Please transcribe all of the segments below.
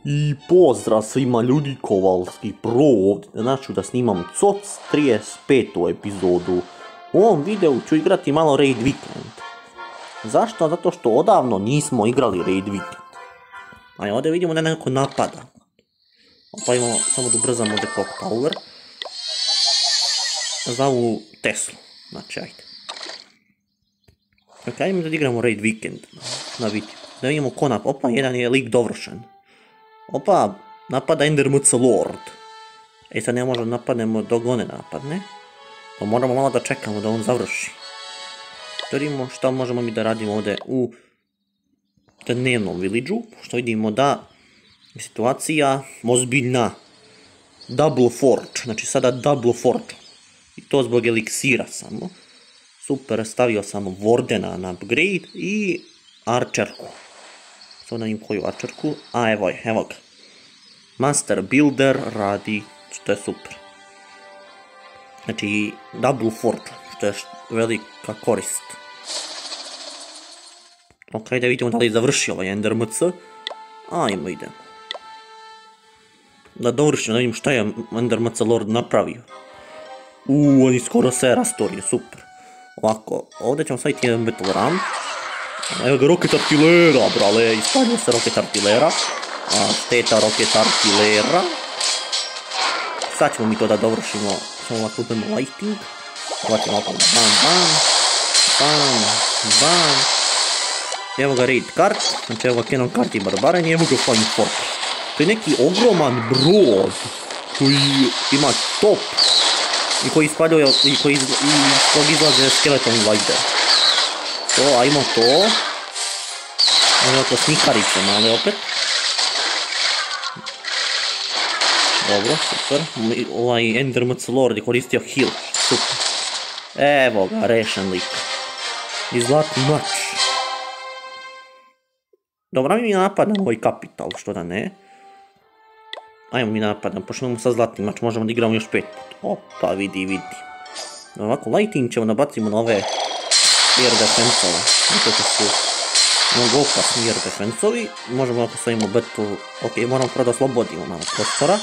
I pozdrav svima ljudi, Kovalski Pro ovdje, znači da snimam COC 35. epizodu. U ovom videu ću igrati malo Raid Weekend. Zašto? Zato što odavno nismo igrali Raid Weekend. A ovdje vidimo da neko napada. Pa imamo, samo da ubrzamo The Clock Tower. Zavu Teslu, znači ajde. Ok, ajmo da igramo Raid Weekend na video. Da vidimo ko napada. Opa, jedan je lik dovršen. Opa, napada Endermc Lord. E sad ne možemo napadnemo dok on ne napadne. Pa moramo malo da čekamo da on završi. Da vidimo šta možemo mi da radimo ovdje u dnevnom village-u. Što vidimo da je situacija ozbiljna. Double Forge, znači sada Double Forge. I to zbog eliksira samo. Super, stavio sam Wardena na upgrade i Archerku. Sada im koju Archerku, a evo ga. Master Builder radi, što je super. Znači, Double Forge, što je velika korist. Ok, da vidimo da li je završio ovaj Endermc. Ajmo, idemo. Da dovršimo, da vidim šta je Endermc Lord napravio. On je skoro sve rastorio, super. Ovako, ovdje ćemo staviti jedan Battle Ram. Evo ga Rocket Artilera, brale, ispadio se Rocket Artilera. Šteta Rocket Artilera. Sad ćemo mi to da dovršimo. Samo ovako uzmemo Lighting. Ovako ovako, bam, bam. Bam, bam. Evo ga Raid Kart. Znači evo ga Cannon Kart i Barbaren i evo ga Flying Fortress. To je neki ogroman brod koji ima top i koji ispaljuje i koji izlaze Skeleton Glider. To, ajmo to. Ajmo to snikarice male opet. Dobro, super. Ovaj Endermc Lord je koristio heal. Super. Evo ga, rešen lik. I zlatni mač. Dobro, mi napadamo ovaj kapital, što da ne. Ajmo mi napadamo, pošto imamo sad zlatni mač, možemo da igramo još 5 puta. Opa, vidi. Ovako, lighting ćemo nabacimo na ove air defense-ove. Zato što su mnogo opasni air defense-ovi. Možemo ovako stavimo battle. Ok, moramo prvo da oslobodimo malo prostora.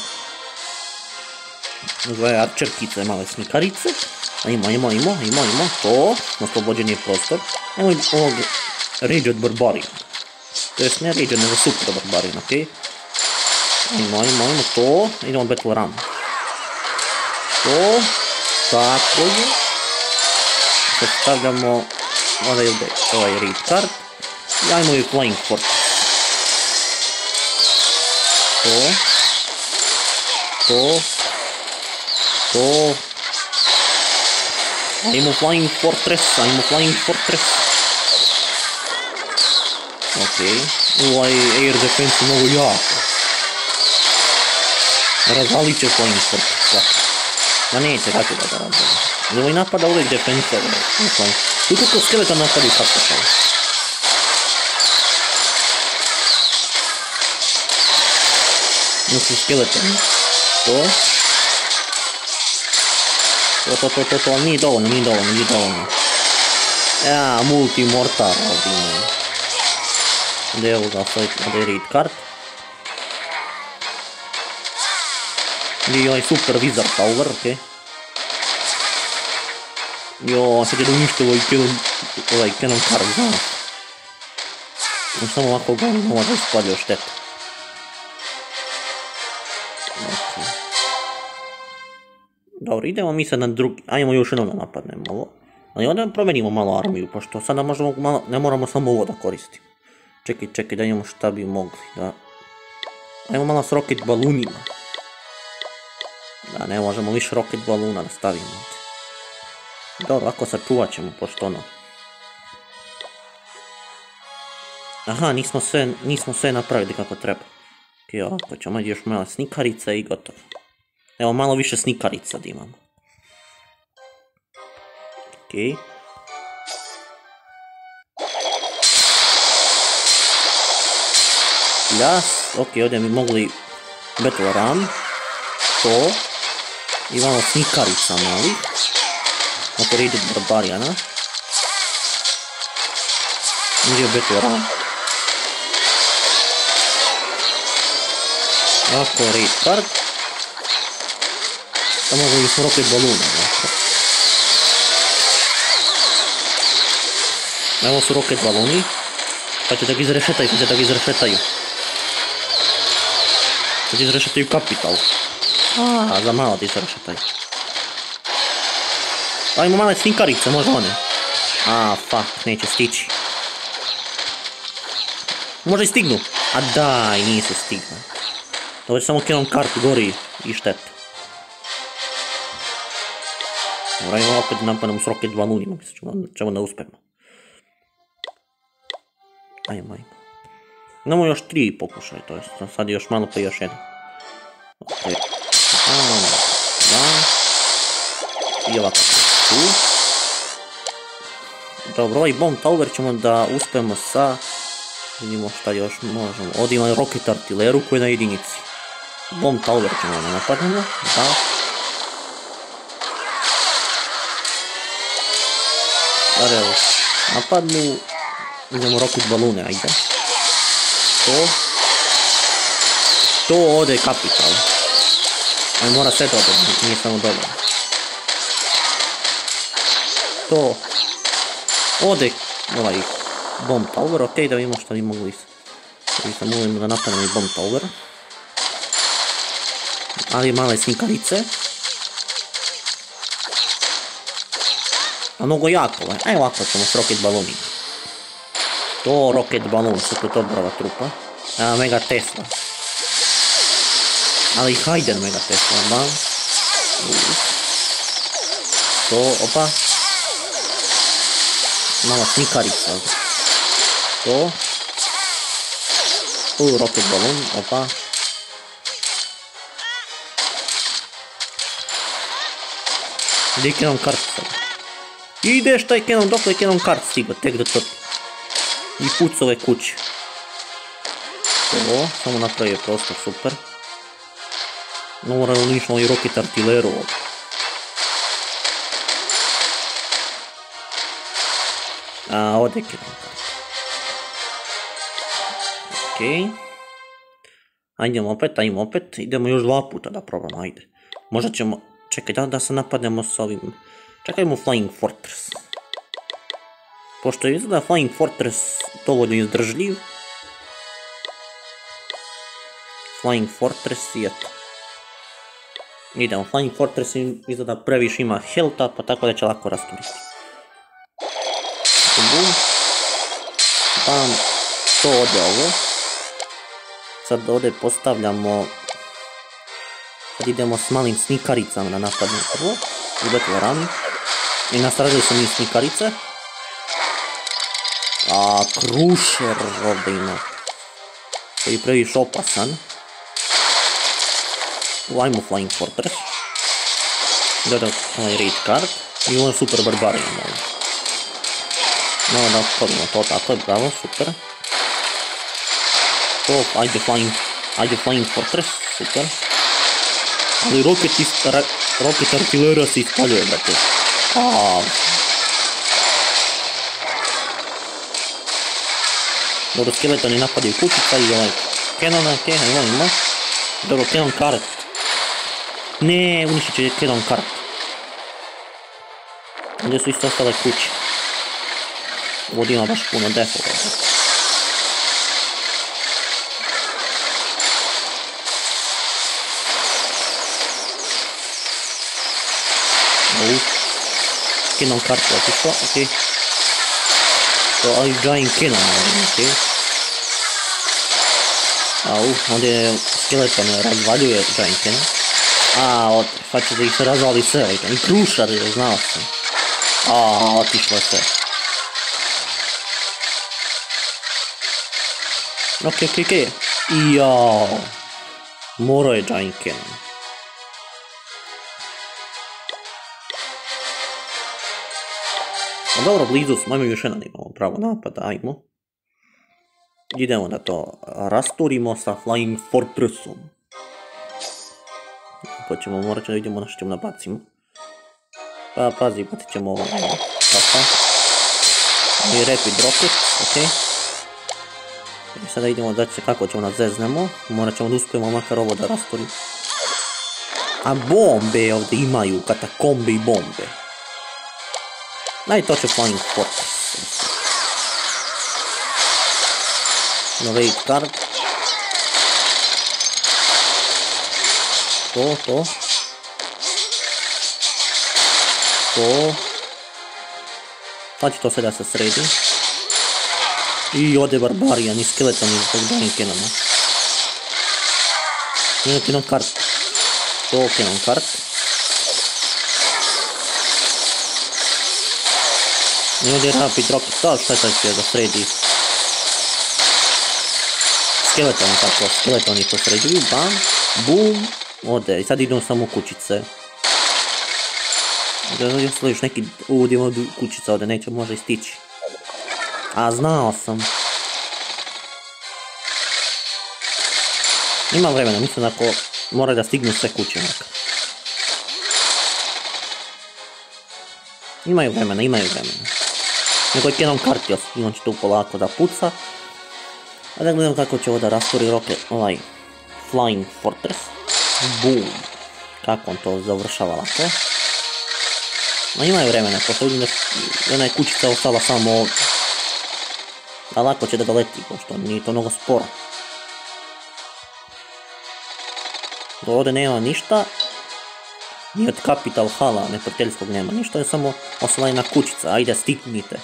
Ove arčerkice, male snikarice. Ajmo, to. Oslobođen je prostor. Ajmo ovog Raged Barbarian. To jest ne Raged, nego Super Barbarian, ok? Ajmo to. Idemo Battle Ram. To. Tako je. Sad stavljamo ovaj Raid Kart. I ajmo i Flying Fortress. To. Ajmo Flying Fortress. Ok. Ovaj air defense je mnogo jako. Razvalit će Flying Fortress. Ma neće tako da ga razvalit. Ovo i napada uvijek defense. Tu kako skeleton napada i kapital. Mislim skeleton. To. Ali nije dovoljno. Ja, multi-mortar ovdje imaju. Gdje evo ga staviti na Raid Kart. Gdje je ovaj Super Wizard Tower, okej. Jo, sad je da unište ovaj Cannon Kart, znaš. Samo ovako ga možda ispadio štetu. Dobro, idemo mi sad na drugi, ajmo još jednom da napadnemo ovo. Ali onda promenimo malo armiju, pošto sada možemo malo, ne moramo samo ovo da koristimo. Čekaj, da imamo šta bi mogli, da. Ajmo malo s rocket balunima. Da, ne možemo više rocket baluna da stavimo. Dobro, ako sačuvat ćemo, pošto ono. Aha, nismo sve napravili kako treba. Ok, ovako ćemo još malo snikarica i gotovo. Evo, malo više snikarica da imamo. Ok. Ok, ovdje bi mogli Battle Ram. To. I malo snikarica malih. Ako Raged Barbariana. Gdje je Battle Ram? Ovako, raid card. Da možemo i rocket baluna. Evo su rocket baluni. Pa će da ga izrešetaju, Sad izrešetaju kapital. Za malo da izrešetaju. Pa imamo male snikarice, može one. Fuck, neće stići. Možda i stignu. Daj, nisu stignu. Ovo je samo kinom kartu gori i šteta. Moramo opet napadamo s rocket balunima, ćemo da uspemo. Ajmo. Imamo još 3 pokušaja, to jest sad je još malo pa još jedan. I ovako tu. Dobro, ovaj bomb tower ćemo da uspemo sa... Vidimo šta još možemo. Ovdje ima rocket artileru koji je na jedinici. Bomb tower ćemo da napadnemo. Da. Evo, napadnu. Idemo rocket balune, ajde. To ode kapital. Ali mora sve dobro, nije samo dobro. To ode ovaj bomb tower, ok, da vidimo što bi mogli da napadnemo i bomb tower. Ali male snikarice. A mnogo jako, aj ovako ćemo s rocket balonima. To rocket balon, super dobrava trupa. Mega Tesla. Ali hajde Mega Tesla, bam. To, opa. Mala snikarica. To. Rocket balon, opa. Gdje je Canon kart sad? Ideš taj Canon, dok je Canon kart stigao, tek do toga. I puc ove kuće. To, samo napravio prostor, super. No moramo unišno i rocket artileru ovdje. Ovdje je Canon kart. Okej. Ajdemo opet, idemo još 2 puta da probamo, ajde. Možda ćemo, čekaj da se napadnemo s ovim, čekajmo Flying Fortress. Pošto je izgleda Flying Fortress dovoljno izdržljiv. Flying Fortress je to. Idemo, Flying Fortress izgleda previše ima healtha, pa tako da će lako rasturiti. Bam, to ode ovo. Sad ovdje postavljamo... Sad idemo s malim snikaricama na napadnu prvo. U rami. I nastradili su mi snikarice. Krušer ovdje ima. Koji je previše opasan. Ajmo Flying Fortress. Gledam ovaj raid card. I ovo je super barbari imamo. Malo da otvorimo to, tako je, bravo, super. Ajde Flying Fortress, super. Ali rocket artilera se ispaljuje, brate. Dobro, skeletoni napadaju kućica i ovaj Canona, ima. Dobro, Canon kart. Ne, uništit će Canon kart. Ovdje su isto ostale kuće. Ovdje ima baš puno defova. Canon kart je otišla, okej. Ali Giant Canon, okej. Ovdje je skeleton razvaljuje Giant Canon. Pa će da ih se razvali sve, i krušar je, znao sam. Otišlo je sve. Okej. Morao je Giant Canon. Dobro, blizu smo, ajmo još jedan imamo pravo napada, ajmo. Idemo da to rasturimo sa Flying Fortressom. Pa ćemo morat da vidimo na što ćemo nabacimo. Pa pazi, bacit ćemo ovo. I Rapid Rocket, okej. I sada idemo da će kako ćemo nas zeznemo. Morat ćemo da uspijemo makar ovo da rastorimo. A bombe ovdje imaju, katakombe i bombe. Daj to će Flying Fortress. Novate card. To. Sad će to sve da se sredi. I ode Barbarian i Skeleton iz Bogdani Kenana. Imamo Kenon kart. To Kenon kart. I ovdje je Rapid Rocket, to šta će da sredi. Skeleton tako, Skeletoni to sređuju, bam, boom, ode. I sad idemo samo kućice. Još neki, ovdje ima kućica, ovdje neće može stići. A znao sam. Ima vremena, mislim ako mora da stignu sve kuće. Imaju vremena. Nego je Kenon kartio, i on će tu polako da puca. A da gledam kako će ovo da rastvori ovaj Flying Fortress. Boom. Kako on to završava lako. Ma imaju vremena, pošto vidim da jedna je kućica ostala samo ovdje. A lako će da ga leti, pošto nije to mnogo sporo. Do ovdje nema ništa. Ni od Capital Hala neprijateljskog nema ništa, je samo osvojena kućica. Ajde, stignite.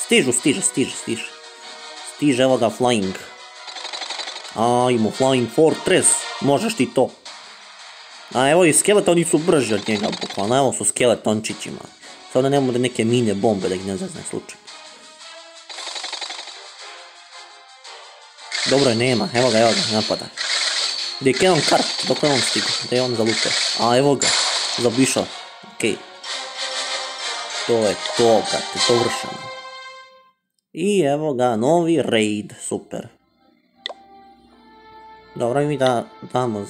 Stiže, evo ga Flying. Ajmo, Flying Fortress, možeš ti to. A evo i skeletoni su brži od njega, bukvalno, evo su skeletončićima. Sada nemamo da neke mine bombe da ih ne zazne slučaj. Dobro je, nema, evo ga, napadaj. Gdje je Kenon kart, dok je on stigo, gdje je on zalutao. A evo ga, zabišao, okej. To je to, brate, to vršeno. I evo ga, novi raid, super. Dobro, mi da damo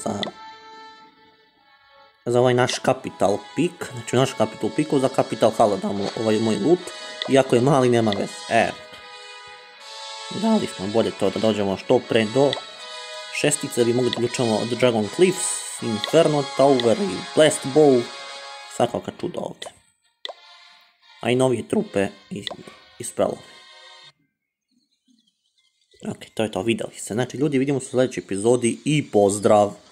za ovaj naš Capital Peak, znači naš Capital Peaku za Capital Hala damo ovaj moj loot, iako je mali nema veze, dali smo bolje to da dođemo što pre do šestice, bi mogli da ključamo od Dragon Cliffs, Inferno Tower i Blast Bow, svakakva čuda ovdje. A i novije trupe iz prelove. Ok, to je to, vidjeli se. Znači ljudi, vidimo se u sljedećoj epizodi i pozdrav!